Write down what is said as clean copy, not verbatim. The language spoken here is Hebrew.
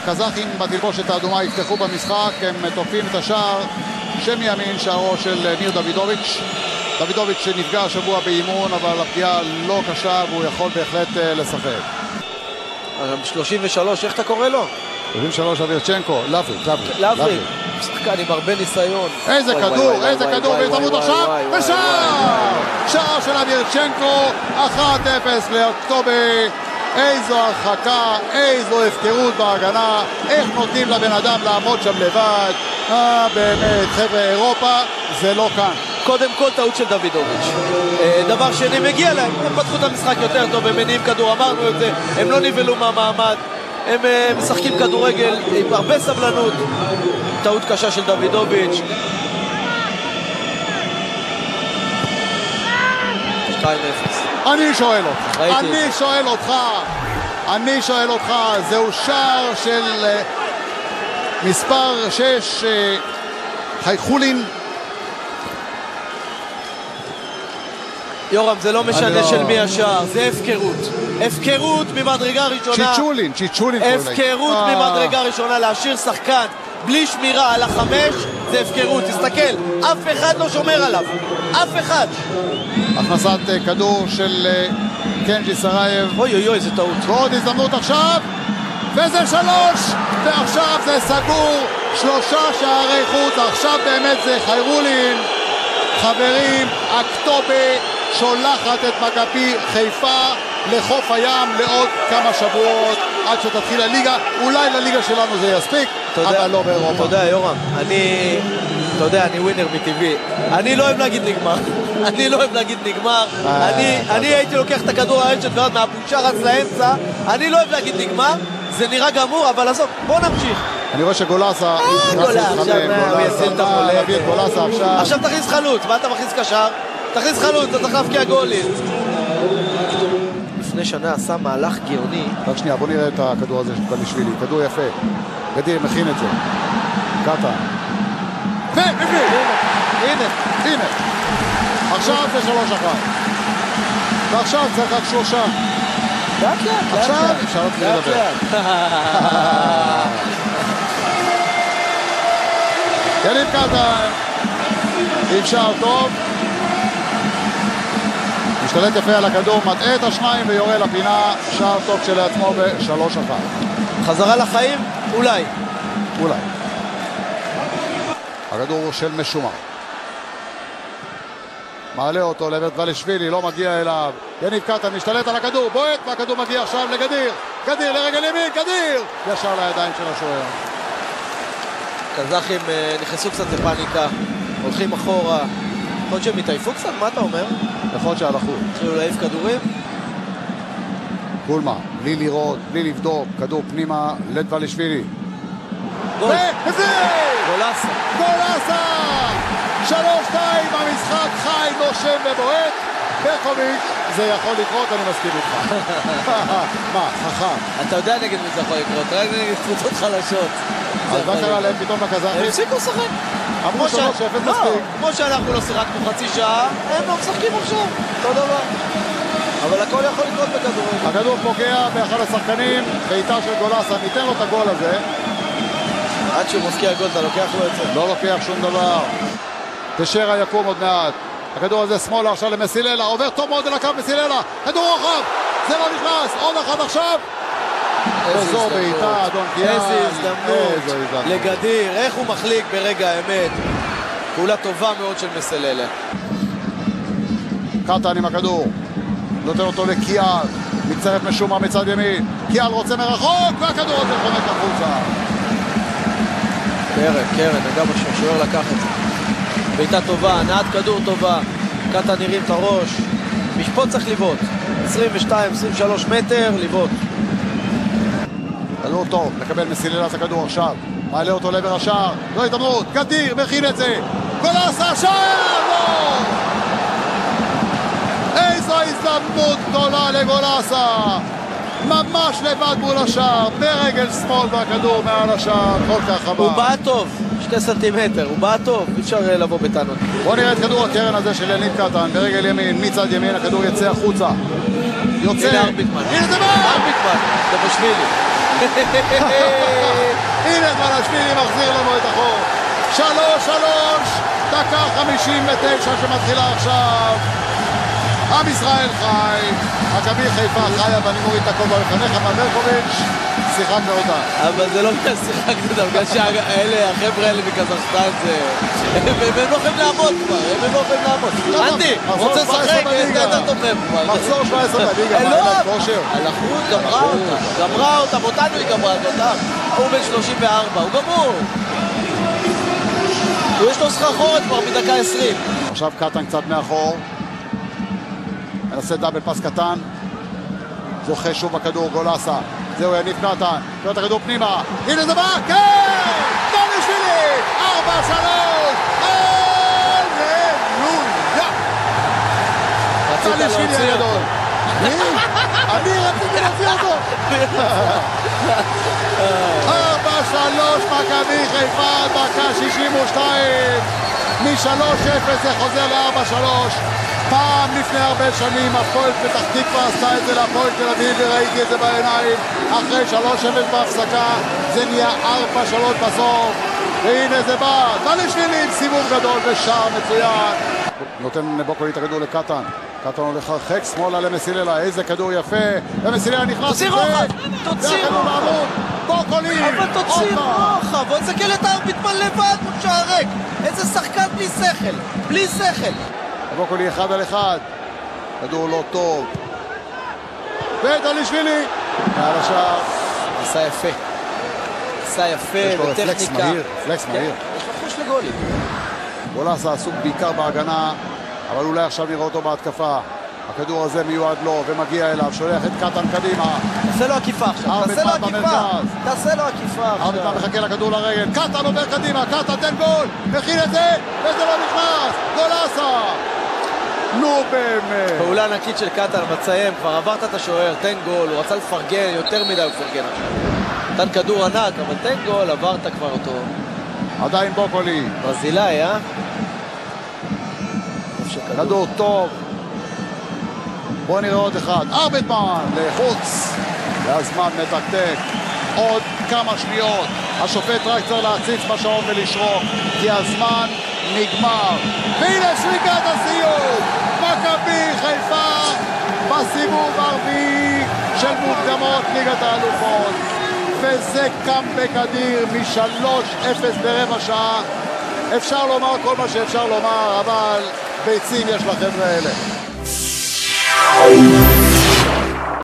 הקזחים בתלבושת האדומה יפתחו במשחק, הם תוקפים את השער שמימין, שערו של ניר דוידוביץ'. דוידוביץ' שנפגע השבוע באימון, אבל הפגיעה לא קשה והוא יכול בהחלט לשחק. 33, איך אתה קורא לו? 33 אבירצ'נקו, לבריק. שחקן עם הרבה ניסיון. איזה כדור, איזה כדור, והזדמנות עכשיו, ושער! שער של אבירצ'נקו, 1-0 לאוקטובר. איזו הרחקה, איזו הפקרות בהגנה, איך נותנים לבן אדם לעמוד שם לבד. באמת, חבר'ה, אירופה זה לא כאן. קודם כל טעות של דוידוביץ'. דבר שני, מגיע להם, הם פתחו את המשחק יותר טוב, הם מניעים כדור, אמרנו את זה, הם לא נבלו מהמעמד, הם משחקים כדורגל עם הרבה סבלנות. טעות קשה של דוידוביץ'. 2-0. אני שואל אותך, זהו שער של מספר 6, חייכולין. יורם, זה לא משנה של מי השער, זה הפקרות ממדרגה ראשונה. צ'יצ'ולין. הפקרות ממדרגה ראשונה, להשאיר שחקן בלי שמירה על 5, זה הפקרות. תסתכל, אף אחד לא שומר עליו, אף אחד. הכנסת כדור של קנג'י סרייב. אוי, זה טעות. ועוד הזדמנות עכשיו, וזה 3, ועכשיו זה סגור, 3 שערי חוץ, עכשיו באמת זה חיירולין. חברים, אוקטובר שולחת את מכבי חיפה לחוף הים לעוד כמה שבועות עד שתתחיל הליגה. אולי לליגה שלנו זה יספיק, אבל לא באירופה. אתה יודע, יורם, אני ווינר מטבעי, אני לא אוהב להגיד נגמר. אני הייתי לוקח את הכדור הרשת ועוד מהבושה רץ לאמצע. אני לא אוהב להגיד נגמר, זה נראה גמור, אבל עזוב, בוא נמשיך. אני רואה שגולסה עכשיו תכניס חלוץ. מה אתה מכניס קשר? תכניס חלוץ, אתה צריך להבקיע גולים. לפני שנה עשה מהלך גאוני. רק שנייה, בוא נראה את הכדור הזה של בלישווילי. כדור יפה, גדיר מכין את זה. קטה הנה עכשיו זה 3-1, ועכשיו צריך רק 3. עכשיו אפשר לדבר. יניב קטן עם שער טוב, משתלט יפה על הכדור, מטעה את השניים ויורה לפינה. שער טוב כשלעצמו ב-3-1. חזרה לחיים? אולי. הכדור של משומר, מעלה אותו לברדבלישווילי, לא מגיע אליו. יניב קטן משתלט על הכדור, בועט, והכדור מגיע עכשיו לגדיר. גדיר לרגל ימין, גדיר ישר לידיים של השוער. קזחים נכנסו קצת לפניקה, הולכים אחורה. יכול להיות שהם התעייפו קצת? מה אתה אומר? יכול להיות שהלכו, התחילו להעיף כדורים. קולמה, בלי לראות, בלי לבדוק, כדור פנימה לדבלישווילי. גול! גולסה! 3-2, המשחק חי, נושם ובועט. ברקוביץ', זה יכול לקרות, אני מסכים איתך. מה, חכם? אתה יודע נגד מי זה יכול לקרות, רק נגד קבוצות חלשות. אז מה קרה להם פתאום לקזחים? הם הפסיקו לשחק. אמרו 3-0 מספיק. כמו שאנחנו לא שיחקנו חצי שעה, הם לא משחקים עכשיו. אותו דבר. אבל הכל יכול לקרות בכדורגל. הכדור פוגע באחד השחקנים, בעיטה של גולסה, ניתן לו את הגול הזה. עד שהוא מפקיע גול, אתה לוקח לו את זה? לא לוקח שום דבר. תשרה יקום עוד מעט. הכדור הזה שמאלה עכשיו למסיללה, עובר טוב מאוד אל הקו מסיללה, כדור רוחב, זה לא נכנס, עוד אחד עכשיו. וזו בעיטה, אדון קיאל. איזה הזדמנות לגדיר, איך הוא מחליק ברגע האמת. פעולה טובה מאוד של מסיללה. קטן עם הכדור, נותן אותו לקיאל, מצטרף משומר מצד ימין, קיאל רוצה מרחוק, והכדור הזה חומק החוצה. קרן, אגב השוער לקח את זה. בעיטה טובה, הנעת כדור טובה, קטן הרים את הראש, משפוט צריך לבעוט, 22-23 מטר לבעוט. כדור טוב, מקבל מסיללה את הכדור עכשיו, מעלה אותו לעבר השער, לא התאמנות, גדיר מכין את זה, גולסה, שער! לא! איזו הזדמנות גדולה לגולסה, ממש לבד מול השער, ברגל שמאל והכדור מעל השער, כל כך הבא. הוא בא טוב, 2 סנטימטר, הוא בא טוב, אי אפשר לבוא בטענות. בוא נראה את כדור הקרן הזה של יניב קטן, ברגל ימין, מצד ימין, הכדור יצא החוצה. יוצא. הנה ארביטמן. הנה זה בא! זמן, דבשווילי. הנה דבשווילי מחזיר לנו את החור. 3-3, דקה 59 שמתחילה עכשיו. עם ישראל חי, מכבי חיפה חיה, ואני מוריד את הכובע בפניך, ברקוביץ', שיחקת אותה. אבל זה לא שיחקת אותה, בגלל שהאלה, החבר'ה האלה מקזחסטן זה... הם לא יכולים לעמוד כבר, הם לא יכולים לעמוד. אנדי, רוצה לשחק, זה יותר טוב מהם כבר. מחזור 17 בליגה, מה אין להם כושר? הלכות גמרה אותם, אותנו היא גמרה אותם. הוא בן 34, הוא גמור. יש לו סחרחורת כבר מדקה 20. עכשיו קטן קצת מאחור. מנסה דאבל פס קטן. זוכה שוב בכדור, גולסה. זהו יניב קטן. קורא את הכדור פנימה. הנה זה בא, כן! דבשווילי! 4-3! הללויה! דבשווילי הגדול. אני רציתי להוציא אותו. 4-3 מכבי חיפה, דקה 62. מ-3-0 זה חוזר ל-4-3. פעם לפני הרבה שנים הפועל פתח תקווה עשתה את זה להפועל תל אביב וראיתי את זה בעיניים. אחרי 3-0 בהפסקה זה נהיה 4-3 בסוף. והנה זה בא, דבשווילי עם סיבוב גדול ושער מצוין. נותן בוקולי את הכדור לקטן. קטן הולך הרחק, שמאלה למסיללה, איזה כדור יפה. ומסיללה נכנס. תוציא רוחב, תוציא רוחב. בוקולי. אבל תוציא רוחב, בוא נסתכל את הארביטמן לבד מול שער ריק. איזה שחקן בלי שכל, בלי שכל. בוקולי 1 על 1. כדור לא טוב. ודבשווילי. מעל השער. עשה יפה. עשה יפה, בטכניקה. פלקס מהיר. יש לו חוש לגולים. גולסה עסוק בעיקר בהגנה, אבל אולי עכשיו נראה אותו בהתקפה. הכדור הזה מיועד לו ומגיע אליו, שולח את קטן קדימה. תעשה לו עקיפה עכשיו, תעשה לו עקיפה. תעשה לו עקיפה עכשיו. ארביטמן מחכה לכדור לרגל, קטן עובר קדימה, קטן תן גול, מכין את זה, וזה לא נכנס, גולסה. נו באמת. פעולה ענקית של קטן, מציים, כבר עברת את השוער, תן גול, הוא רצה לפרגן, יותר מדי הוא פרגן עכשיו. נתן כדור ענק, אבל תן גול, עברת כבר אותו. עדיין בוקולי. ברזילאי, כדור טוב. בוא נראה עוד אחד. ארביטמן לחוץ. והזמן מתקתק. עוד כמה שניות. השופט רק צריך להציץ בשעון ולשרוק. כי הזמן נגמר. והנה שריקת הסיום. מכבי חיפה בסיבוב הרביעי של מוקדמות ליגת האלופות. וזה קאמבק אדיר מ-3-0 ברבע שעה. אפשר לומר כל מה שאפשר לומר, אבל ביצים יש לחבר'ה האלה.